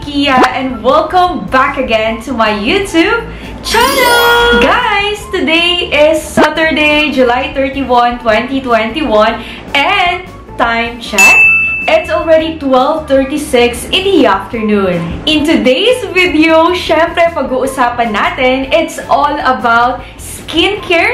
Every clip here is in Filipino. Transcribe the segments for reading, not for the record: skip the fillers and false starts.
Kia and welcome back again to my YouTube channel! Guys, today is Saturday, July 31, 2021 and time check. It's already 12:36 in the afternoon. In today's video, syempre pag-uusapan natin, it's all about skincare.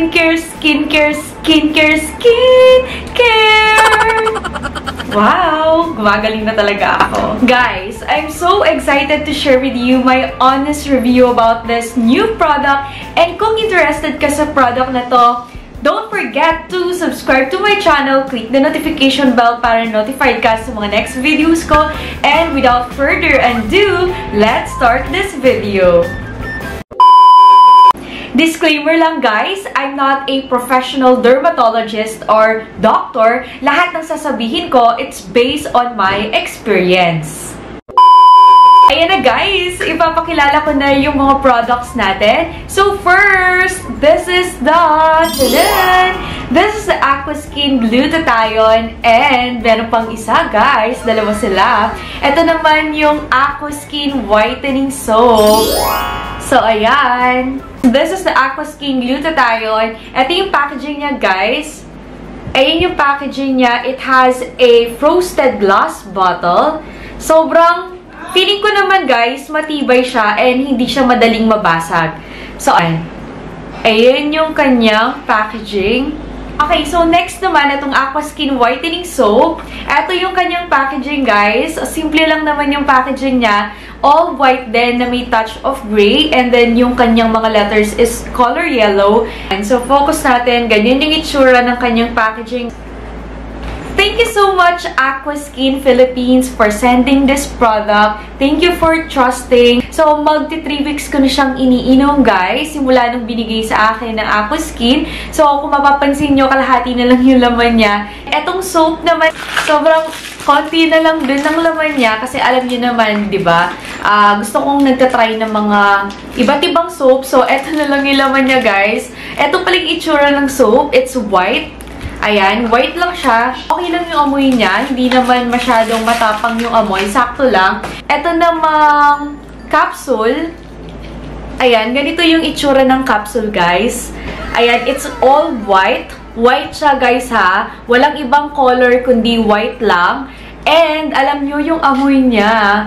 Wow! Gumagaling na talaga ako. Guys, I'm so excited to share with you my honest review about this new product. And kung interested ka sa product na to, don't forget to subscribe to my channel, click the notification bell para notified ka sa mga next videos ko. And without further ado, let's start this video. Disclaimer lang guys, I'm not a professional dermatologist or doctor. Lahat ng sasabihin ko, it's based on my experience. Ayan na guys, ipapakilala ko na yung mga products natin. So first, this is the Aquaskin Glutathione and meron pang isa guys, dalawa sila. Ito naman yung Aquaskin Whitening Soap. So ayan, this is the Aquaskin Glutathione. Ito yung packaging niya guys. Ayan yung packaging niya. It has a frosted glass bottle. Sobrang feeling ko naman guys, matibay siya and hindi siya madaling mabasag. So, ayan yung kanyang packaging. Okay, so next naman, itong Aquaskin Whitening Soap. Ito yung kanyang packaging guys. Simple lang naman yung packaging niya. All white din na may touch of gray. And then yung kanyang mga letters is color yellow. And so focus natin, ganyan yung itsura ng kanyang packaging. Thank you so much Aquaskin Philippines for sending this product. Thank you for trusting. So, magti 3 weeks ko na siyang iniinom guys, simula nung binigay sa akin ng Aquaskin. So, kung mapapansin nyo, kalahati na lang yung laman niya. Etong soap naman, sobrang konti na lang din ng laman niya kasi alam niyo naman, di ba? Gusto kong nagtatry ng mga iba't ibang soap. So, eto na lang yung laman niya guys. Eto palang itsura ng soap. It's white. Ayan, white lang siya. Okay lang yung amoy niya. Hindi naman masyadong matapang yung amoy. Sakto lang. Ito namang capsule. Ayan, ganito yung itsura ng capsule, guys. Ayan, it's all white. White siya, guys, ha. Walang ibang color, kundi white lang. And, alam nyo, yung amoy niya,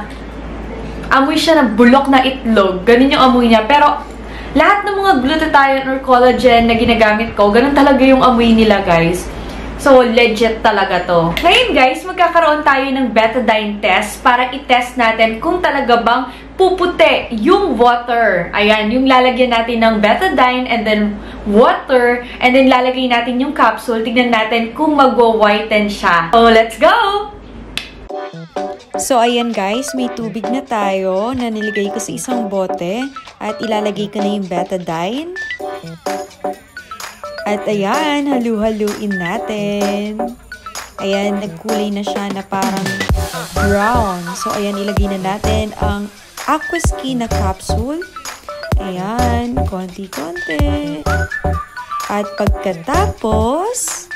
amoy siya ng bulok na itlog. Ganun yung amoy niya. Pero, lahat ng mga glutathione or collagen na ginagamit ko, ganun talaga yung amoy nila, guys. So, legit talaga to. Ngayon, guys, magkakaroon tayo ng betadine test para i-test natin kung talaga bang puputi yung water. Ayan, yung lalagyan natin ng betadine and then water and then lalagay natin yung capsule. Tignan natin kung magwa-whiten siya. So, let's go! So, ayan guys, may tubig na tayo na niligay ko sa isang bote at ilalagay ko na yung betadine. At ayan, halu-haluin natin. Ayan, nagkulay na siya na parang brown. So, ayan, ilagay na natin ang Aquaskin na capsule. Ayan, konti-konti. At pagkatapos,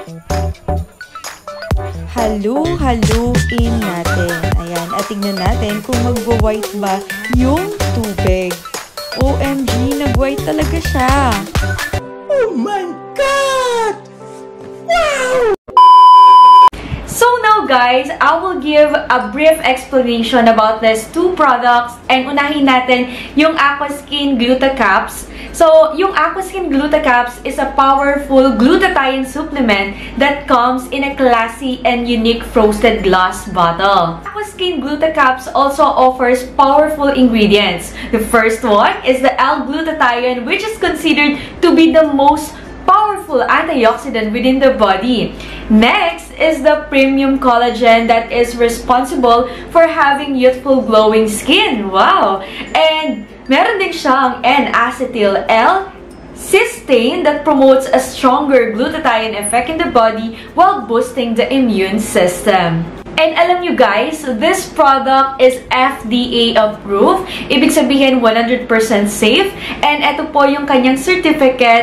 halu-haluin natin. Ayan, at tignan natin kung magwa-white ba yung tubig. OMG, nag-white talaga siya. Oh my God! Wow! So now guys, I will give a brief explanation about these two products and unahin natin yung Aquaskin Glutacaps. So, yung Aquaskin Glutacaps is a powerful glutathione supplement that comes in a classy and unique frosted glass bottle. Aquaskin Glutacaps also offers powerful ingredients. The first one is the L-glutathione, which is considered to be the most powerful antioxidant within the body. Next is the premium collagen that is responsible for having youthful glowing skin. Wow! And meron din siyang N-acetyl L-cysteine that promotes a stronger glutathione effect in the body while boosting the immune system. And alam nyo guys, this product is FDA approved. Ibig sabihin 100% safe. And ito po yung kanyang certificate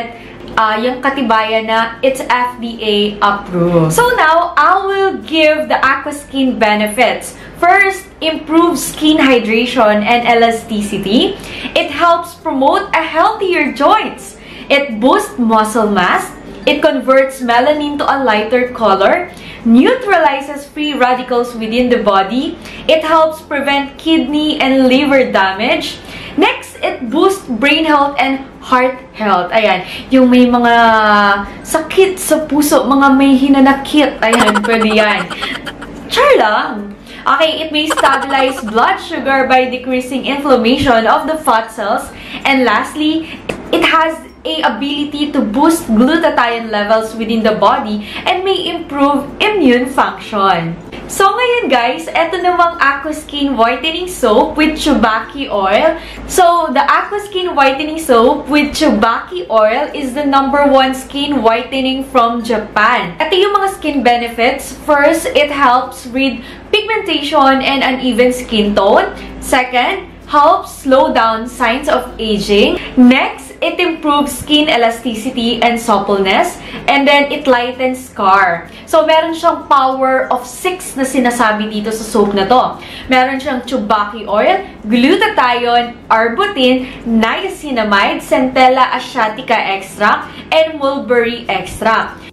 yung katibayan na it's FDA approved. So now, I will give the Aquaskin benefits. First, improves skin hydration and elasticity. It helps promote a healthier joints. It boosts muscle mass. It converts melanin to a lighter color, neutralizes free radicals within the body. It helps prevent kidney and liver damage. Next, it boosts brain health and heart health. Ayan, yung may mga sakit sa puso, mga may hinanakit. Ayan, pwede yan. Char lang. Okay, it may stabilize blood sugar by decreasing inflammation of the fat cells. And lastly, it has a ability to boost glutathione levels within the body and may improve immune function. So ngayon guys, eto namang Aquaskin Whitening Soap with Tsubaki Oil. So the Aquaskin Whitening Soap with Tsubaki Oil is the #1 skin whitening from Japan. Ito yung mga skin benefits. First, it helps with pigmentation and uneven skin tone. Second, helps slow down signs of aging. Next, it improves skin elasticity and suppleness. And then, it lightens scar. So, meron siyang power of 6 na sinasabi dito sa soap na to. Meron siyang Tsubaki Oil, Glutathione, Arbutin, Niacinamide, Centella Asiatica Extract, and Mulberry Extract.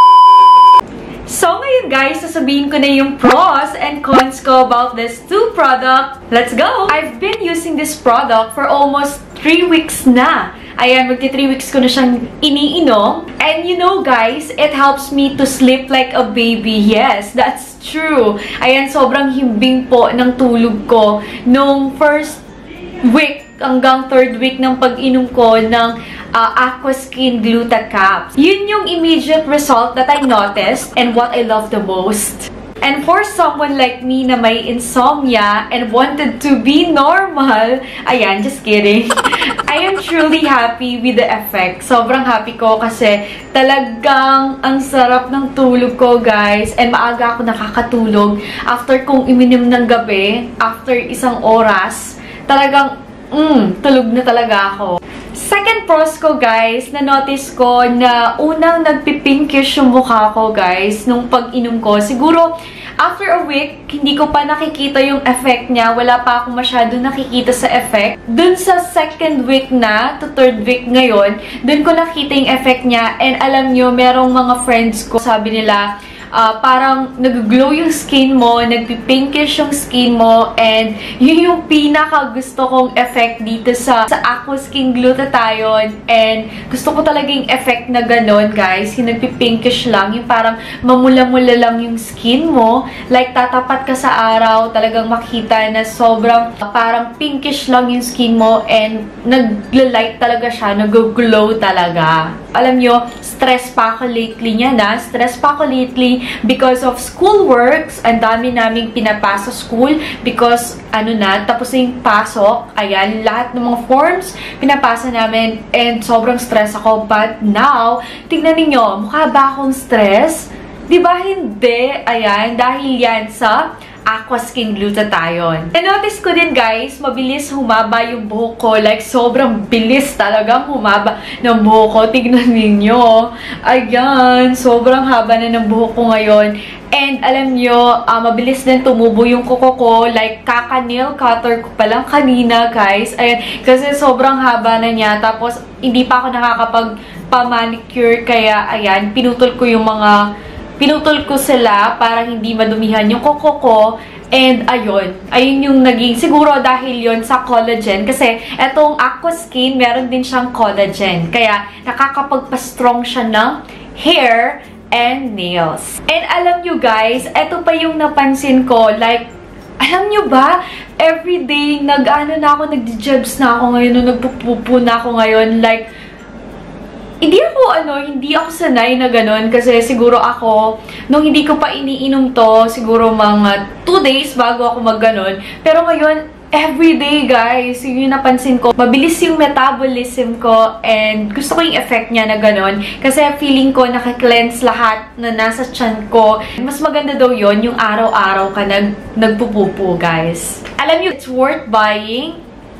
So, ngayon guys, sasabihin ko na yung pros and cons ko about this two product. Let's go! I've been using this product for almost 3 weeks na. Ayan, magti 3 weeks ko na siyang iniinom. And you know guys, it helps me to sleep like a baby. Yes, that's true. Ayan, sobrang himbing po ng tulog ko nung first week hanggang 3rd week ng pag-inom ko ng Aquaskin Glutacap. Yun yung immediate result that I noticed and what I love the most. And for someone like me na may insomnia and wanted to be normal, ayan, just kidding. I am truly happy with the effect. Sobrang happy ko kasi talagang ang sarap ng tulog ko, guys. And maaga ako nakakatulog. After kong iminom ng gabi, after 1 oras, talagang, tulog na talaga ako. Second pros ko, guys, na-notice ko na unang nagpipinkish yung mukha ko, guys, nung pag-inom ko. Siguro, after a week, hindi ko pa nakikita yung effect niya. Wala pa akong masyado nakikita sa effect. Dun sa 2nd week na, to 3rd week ngayon, dun ko nakita yung effect niya. And alam nyo, merong mga friends ko, sabi nila, parang nag-glow yung skin mo, nagpipinkish yung skin mo, and yun yung pinaka gusto kong effect dito sa Aquaskin Glutathione. And gusto ko talaga yung effect na ganon, guys. Yung nagpipinkish lang, yung parang mamula-mula lang yung skin mo. Like, tatapat ka sa araw, talagang makita na sobrang parang pinkish lang yung skin mo, and nag-light talaga siya, nag-glow talaga. Alam nyo, stress pa ako lately niya na. Stress pa ako lately because of school works. Ang dami naming pinapasa school because, tapos na yung pasok. Ayan, lahat ng mga forms pinapasa namin and sobrang stress ako. But now, tignan ninyo, mukha ba akong stress? Diba hindi? Ayan, dahil yan sa Aquaskin Glutathione. Na-notice ko din, guys, mabilis humaba yung buhok ko. Like, sobrang bilis talagang humaba ng buhok ko. Tignan ninyo. Ayan, sobrang haba na ng buhok ko ngayon. And alam nyo, mabilis din tumubo yung kuko ko. Like, kaka-nail cutter ko pa lang kanina, guys. Ayan, kasi sobrang haba na niya. Tapos, hindi pa ako nakakapag-manicure. Kaya, ayan, pinutol ko sila para hindi madumihan yung kuko ko. And ayun yung naging, siguro dahil yon sa collagen. Kasi etong Aquaskin, meron din siyang collagen. Kaya nakakapagpa-strong siya ng hair and nails. And alam nyo guys, eto pa yung napansin ko. Like, alam nyo ba, everyday, nag-jebs na ako ngayon, nagpupupo na ako ngayon. Like, hindi ako sanay na ganun kasi siguro ako, nung hindi ko pa iniinom to, siguro mga 2 days bago ako mag-ganon. Pero ngayon, everyday guys, yung napansin ko, mabilis yung metabolism ko and gusto ko yung effect niya na ganon. Kasi feeling ko naka-cleanse lahat na nasa tiyan ko. Mas maganda daw yon yung araw-araw ka nagpupupo guys. Alam nyo, it's worth buying.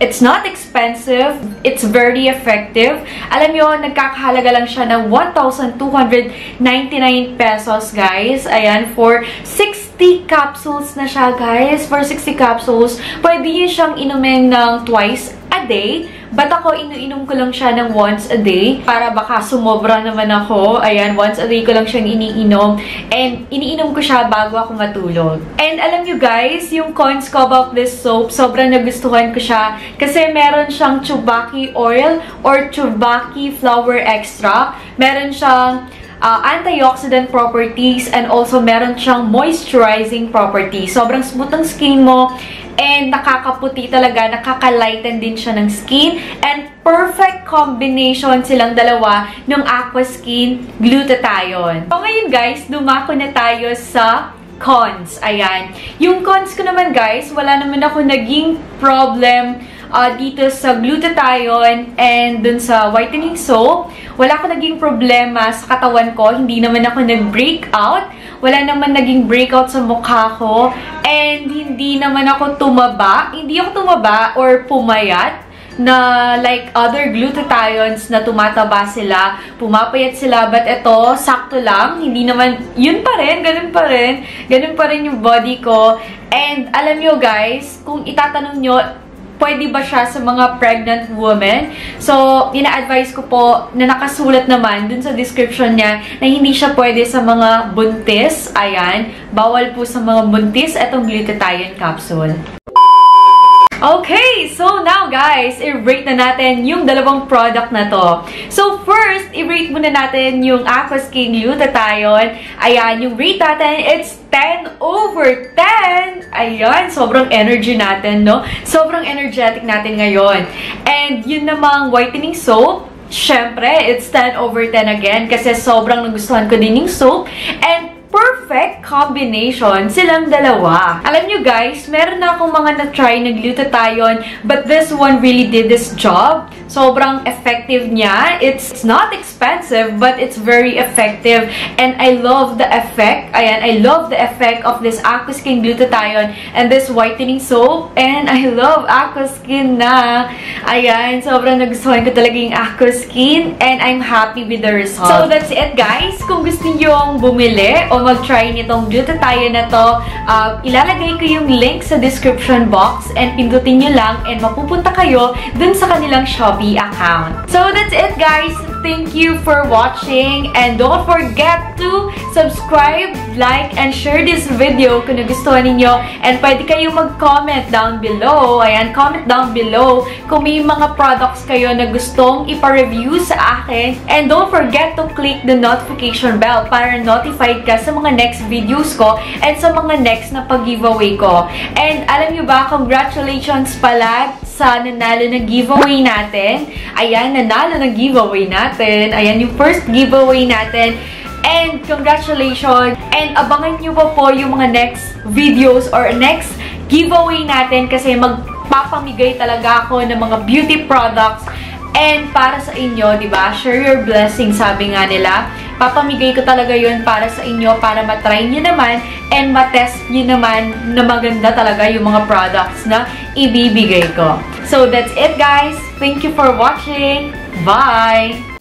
It's not expensive. It's very effective. Alam nyo, nagkakahalaga lang siya ng 1,299 pesos, guys. Ayan, for 60 capsules na siya, guys. For 60 capsules, pwede yun siyang inumin ng twice a day. But ako, iniinom ko lang siya ng once a day. Para baka sumobra naman ako. Ayan, once a day ko lang siyang iniinom. And iniinom ko siya bago ako matulog. And alam nyo guys, yung cons ko about this soap, sobrang nagustuhan ko siya. Kasi meron siyang Tsubaki oil or Tsubaki flower extract. Meron siyang antioxidant properties and also meron siyang moisturizing properties. Sobrang smooth ang skin mo. And nakakaputi talaga, nakaka-lighten din siya ng skin. And perfect combination silang dalawa ng Aqua Skin Glutathione. So ngayon guys, dumako na tayo sa cons. Ayan. Yung cons ko naman guys, wala naman ako naging problem dito sa glutathione and dun sa whitening soap. Wala ako naging problema sa katawan ko. Hindi naman ako nag-breakout. Wala naman naging breakout sa mukha ko. And hindi naman ako tumaba. Hindi ako tumaba or pumayat na like other glutathiones na tumataba sila, pumapayat sila, but ito, sakto lang, hindi naman, yun pa rin, ganun pa rin yung body ko. And alam nyo guys, kung itatanong nyo, pwede ba siya sa mga pregnant women? So, ina-advise ko po na nakasulat naman dun sa description niya na hindi siya pwede sa mga buntis. Ayan, bawal po sa mga buntis itong glutathione capsule. Okay, so now guys, i-rate na natin yung dalawang product na to. So first, i-rate muna natin yung Aqua Skin Glutathione. Ayan, yung rate natin, it's 10 over 10. Ayan, sobrang energy natin, no? Sobrang energetic natin ngayon. And yun namang whitening soap, syempre, it's 10 over 10 again kasi sobrang nagustuhan ko din yung soap. And perfect combination silang dalawa. Alam nyo guys, meron na akong mga na-try na glutathione, but this one really did this job. Sobrang effective niya. It's not expensive, but it's very effective. And I love the effect. Ayan, I love the effect of this Aqua Skin Glutathione and this whitening soap. And I love Aqua Skin na. Ayan, sobrang nagustuhan ko talaga yung Aqua Skin. And I'm happy with the result. So that's it guys. Kung gusto nyo bumili o mag-try nitong glutathione na to, ilalagay ko yung link sa description box and pindutin nyo lang and mapupunta kayo dun sa kanilang Shopee account. So that's it guys. Thank you for watching and don't forget to subscribe, like, and share this video kung nagustuhan ninyo. And pwede kayong mag-comment down below. Ayan, comment down below kung may mga products kayo na gustong ipa-review sa akin. And don't forget to click the notification bell para notified ka sa mga next videos ko and sa mga next na pag-giveaway ko. And alam nyo ba, congratulations pala sa nanalo na giveaway natin. Ayan, nanalo na giveaway natin. Ayan, yung first giveaway natin. And congratulations! And abangan nyo pa po yung mga next videos or next giveaway natin kasi magpapamigay talaga ako ng mga beauty products. And para sa inyo, di ba? Share your blessings, sabi nga nila. Papamigay ko talaga yun para sa inyo, para matry nyo naman and matest nyo naman na maganda talaga yung mga products na ibibigay ko. So that's it guys. Thank you for watching. Bye!